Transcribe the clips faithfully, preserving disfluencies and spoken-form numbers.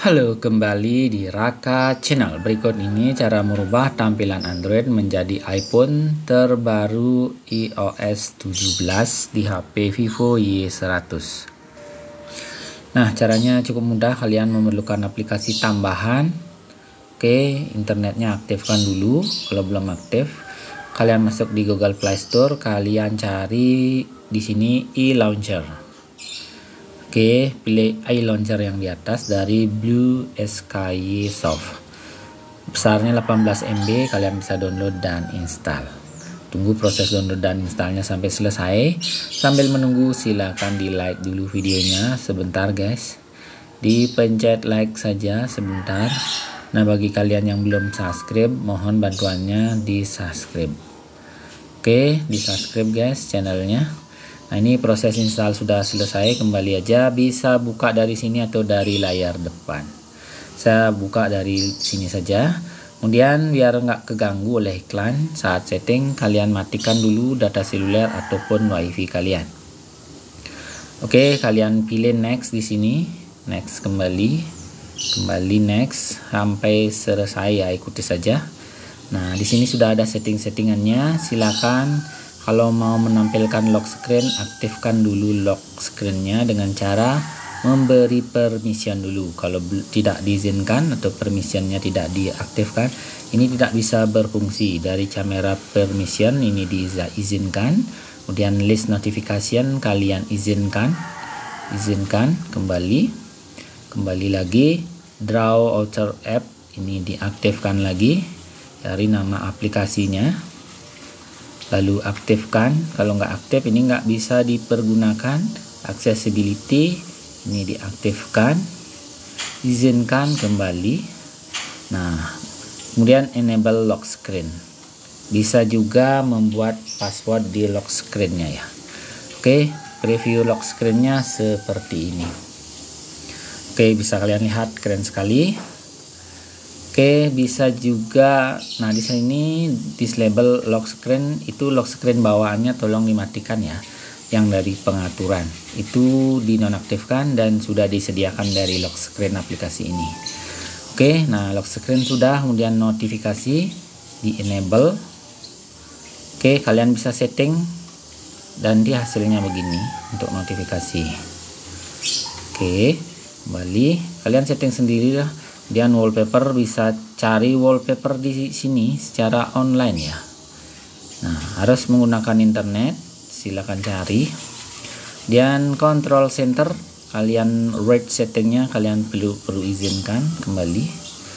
Halo, kembali di Raka Channel. Berikut ini cara merubah tampilan Android menjadi iPhone terbaru i O S tujuh belas di H P Vivo Y seratus. Nah, caranya cukup mudah. Kalian memerlukan aplikasi tambahan. Oke, internetnya aktifkan dulu. Kalau belum aktif, kalian masuk di Google Play Store. Kalian cari di sini iLauncher. Oke, pilih iLauncher yang di atas dari Blue Sky Soft. Besarnya delapan belas M B, kalian bisa download dan install. Tunggu proses download dan installnya sampai selesai. Sambil menunggu, silakan di like dulu videonya sebentar guys. Dipencet like saja sebentar. Nah, bagi kalian yang belum subscribe, mohon bantuannya di subscribe. Oke, di subscribe guys channelnya. Nah, ini proses install sudah selesai. Kembali aja, bisa buka dari sini atau dari layar depan. Saya buka dari sini saja. Kemudian biar nggak keganggu oleh iklan, saat setting kalian matikan dulu data seluler ataupun wifi kalian. Oke, kalian pilih next di sini. Next kembali. Kembali next sampai selesai ya, ikuti saja. Nah, di sini sudah ada setting-settingannya. Silakan kalau mau menampilkan lock screen, aktifkan dulu lock screen-nya dengan cara memberi permission dulu. Kalau tidak diizinkan atau permission-nya tidak diaktifkan, ini tidak bisa berfungsi. Dari kamera permission ini diizinkan. Kemudian list notification kalian izinkan. Izinkan kembali. Kembali lagi. Draw outer app ini diaktifkan lagi. Dari nama aplikasinya. Lalu aktifkan. Kalau nggak aktif ini nggak bisa dipergunakan. Accessibility ini diaktifkan, izinkan kembali. Nah, kemudian enable lock screen. Bisa juga membuat password di lock screen-nya ya. Oke, preview lock screen-nya seperti ini. Oke, bisa kalian lihat keren sekali. Oke, bisa juga. Nah, di sini disable lock screen, itu lock screen bawaannya tolong dimatikan ya. Yang dari pengaturan itu dinonaktifkan dan sudah disediakan dari lock screen aplikasi ini. Oke, nah lock screen sudah, kemudian notifikasi di enable. Oke, kalian bisa setting dan di hasilnya begini untuk notifikasi. Oke, kembali kalian setting sendiri lah. Kemudian wallpaper, bisa cari wallpaper di sini secara online ya. Nah, harus menggunakan internet, silakan cari. Dan control center kalian rate settingnya kalian perlu perlu izinkan kembali.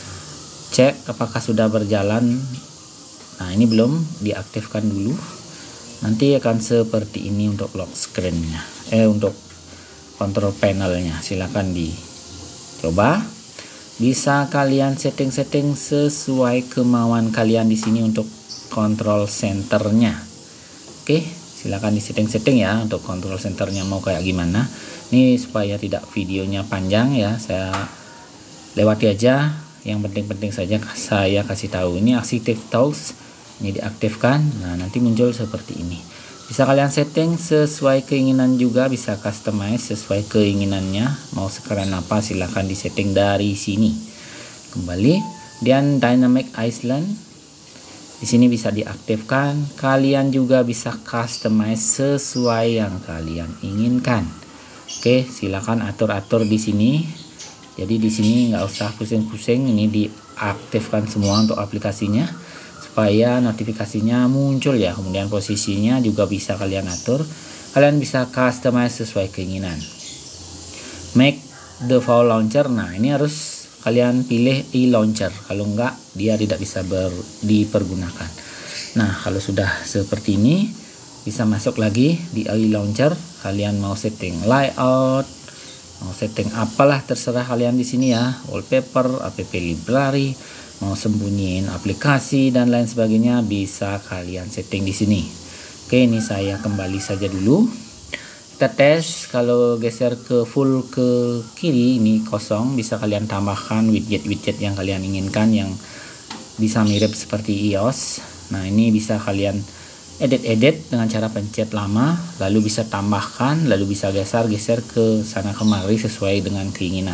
Cek apakah sudah berjalan. Nah, ini belum, diaktifkan dulu. Nanti akan seperti ini untuk lock screen-nya. Eh untuk control panelnya, silakan dicoba. Bisa kalian setting-setting sesuai kemauan kalian di sini untuk control centernya. Oke, silakan di setting-setting ya untuk control centernya mau kayak gimana. Ini supaya tidak videonya panjang ya, saya lewati aja. Yang penting-penting saja saya kasih tahu. Ini active tools, ini diaktifkan. Nah, nanti muncul seperti ini. Bisa kalian setting sesuai keinginan juga, bisa customize sesuai keinginannya. Mau sekeren apa silahkan disetting dari sini. Kembali, dan Dynamic Island di sini bisa diaktifkan. Kalian juga bisa customize sesuai yang kalian inginkan. Oke, silakan atur-atur di sini. Jadi di sini nggak usah pusing-pusing, ini diaktifkan semua untuk aplikasinya. Supaya notifikasinya muncul ya. Kemudian posisinya juga bisa kalian atur. Kalian bisa customize sesuai keinginan. Make default launcher. Nah, ini harus kalian pilih iLauncher. Kalau enggak, dia tidak bisa ber, dipergunakan. Nah, kalau sudah seperti ini, bisa masuk lagi di iLauncher. Kalian mau setting layout, mau setting apalah terserah kalian di sini ya. Wallpaper, app library, mau sembunyiin aplikasi dan lain sebagainya bisa kalian setting di sini. Oke, ini saya kembali saja dulu. Kita tes, kalau geser ke full ke kiri ini kosong, bisa kalian tambahkan widget-widget yang kalian inginkan yang bisa mirip seperti iOS. Nah, ini bisa kalian edit-edit dengan cara pencet lama, lalu bisa tambahkan, lalu bisa geser-geser ke sana kemari sesuai dengan keinginan.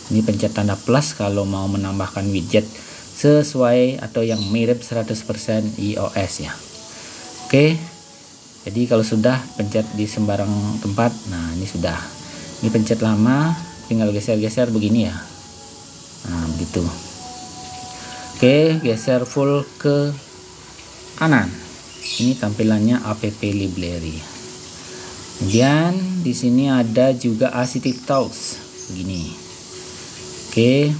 Ini pencet tanda plus kalau mau menambahkan widget sesuai atau yang mirip seratus persen iOS ya. Oke, jadi kalau sudah pencet di sembarang tempat. Nah ini sudah, ini pencet lama tinggal geser-geser begini ya. Nah begitu. Oke, geser full ke kanan. Ini tampilannya app library. Kemudian di sini ada juga assistive tools begini. Oke.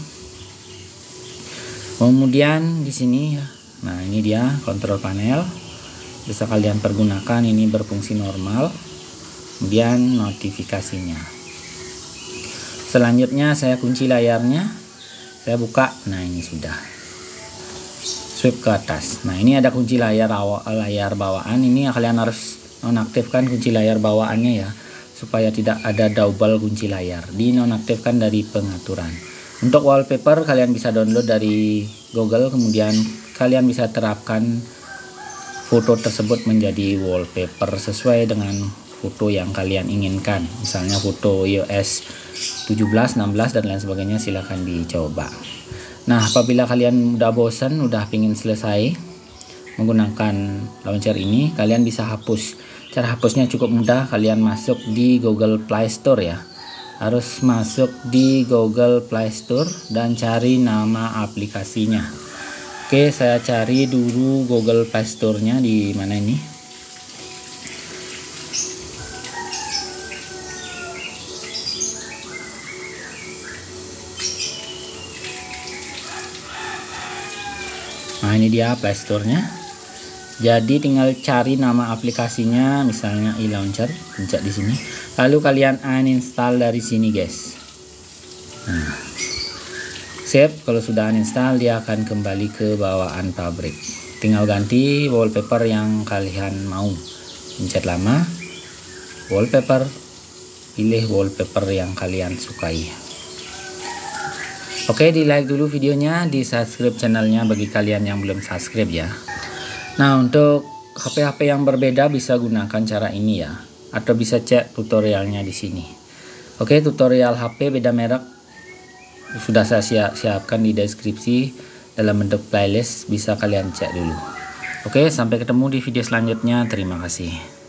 Kemudian di sini, nah ini dia kontrol panel, bisa kalian pergunakan, ini berfungsi normal. Kemudian notifikasinya. Selanjutnya saya kunci layarnya, saya buka. Nah ini sudah. Swipe ke atas. Nah ini ada kunci layar awal, layar bawaan. Ini kalian harus nonaktifkan kunci layar bawaannya ya, supaya tidak ada double kunci layar. Dinonaktifkan dari pengaturan. Untuk wallpaper kalian bisa download dari Google, kemudian kalian bisa terapkan foto tersebut menjadi wallpaper sesuai dengan foto yang kalian inginkan. Misalnya foto iOS tujuh belas, enam belas dan lain sebagainya, silahkan dicoba. Nah apabila kalian udah bosan, udah pingin selesai menggunakan launcher ini, kalian bisa hapus. Cara hapusnya cukup mudah, kalian masuk di Google Play Store ya. Harus masuk di Google Play Store dan cari nama aplikasinya. Oke, saya cari dulu Google Play Store-nya di mana ini. Nah, ini dia Play Store-nya. Jadi tinggal cari nama aplikasinya, misalnya iLauncher, pencet di sini. Lalu kalian uninstall dari sini, guys. Nah, save. Kalau sudah uninstall, dia akan kembali ke bawaan pabrik. Tinggal ganti wallpaper yang kalian mau. Pencet lama, wallpaper, pilih wallpaper yang kalian sukai. Oke, di like dulu videonya, di subscribe channelnya bagi kalian yang belum subscribe ya. Nah untuk H P H P yang berbeda bisa gunakan cara ini ya, atau bisa cek tutorialnya di sini. Oke, tutorial H P beda merek sudah saya siap siapkan di deskripsi dalam bentuk playlist, bisa kalian cek dulu. Oke, sampai ketemu di video selanjutnya. Terima kasih.